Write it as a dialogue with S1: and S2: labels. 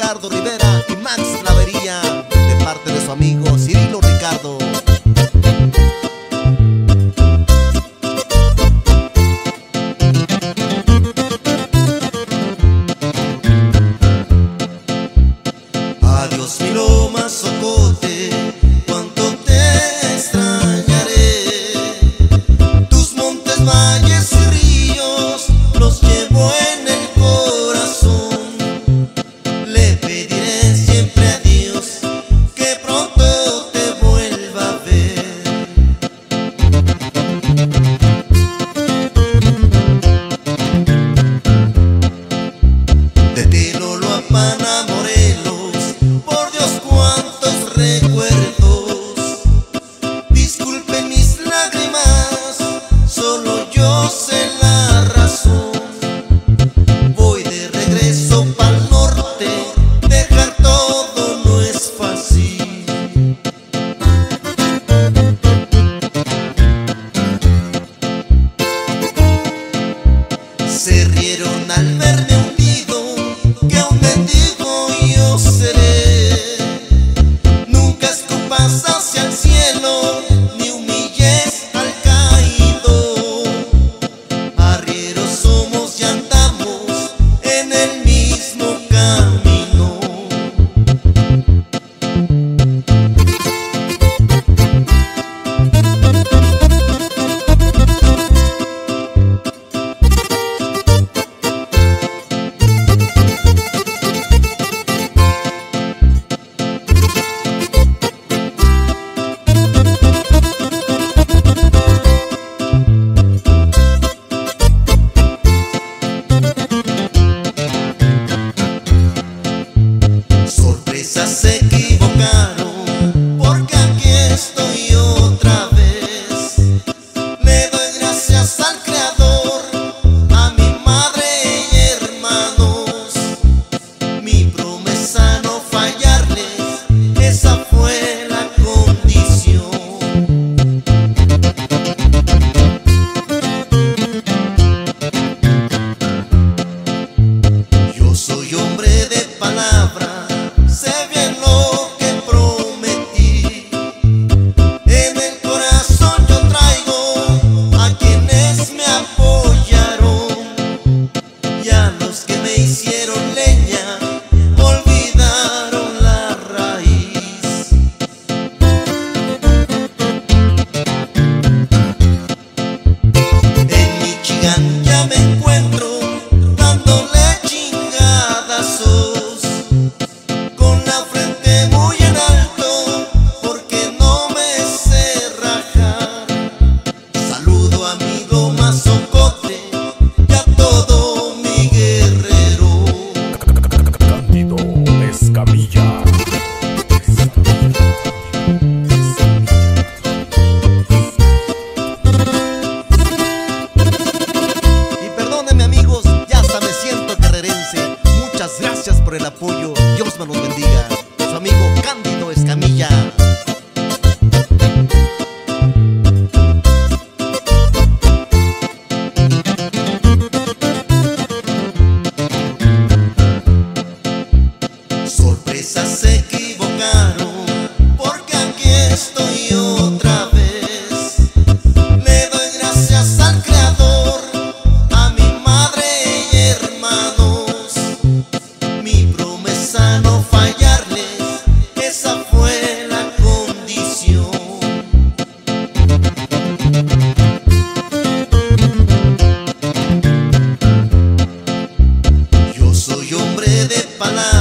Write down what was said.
S1: Gerardo Rivera y Max Clavería, de parte de su amigo Cirilo Ricardo.
S2: Adiós mi loma Socote, cuánto te extrañaré. Tus montes, valles y ríos los llevo en el corazón. Le pediré siempre a Dios que pronto te vuelva a ver. De Telolo a Morelos, por Dios cuántos recuerdos. Disculpen mis lágrimas, solo yo sé la razón. Voy de regreso pa'l norte, dejar todo no es fácil. Se rieron al verme hundido, que un mendigo yo seré. Nunca escupas hacia el cielo, ni humilles al caído. Arrieros somos y andamos en el mismo camino. Se equivocaron, porque aquí estoy otra vez. Le doy gracias al Creador, a mi madre y hermanos. Mi promesa no fallarles, esa fue la condición. Yo soy hombre de palabra, sé bien lo que prometí. En el corazón yo traigo a quienes me apoyaron, y a los que me hicieron leña olvidaron la raíz. En Michigan ya me encuentro dándole chingadazos, con la frente muy en alto, porque no me sé rajar. Saludo a mi Loma Socote y a todo mi guerrero.
S3: Cándido Escamilla.
S1: Y perdónenme amigos, ya hasta me siento carrerense. Muchas gracias por el apoyo, Dios me los bendiga. Su amigo Cándido Escamilla.
S2: Sorpresas se equivocaron, porque aquí estoy otra vez. Le doy gracias al Creador, a mi madre y hermanos. Mi promesa no fallarles, esa fue la condición. Yo soy hombre de palabra,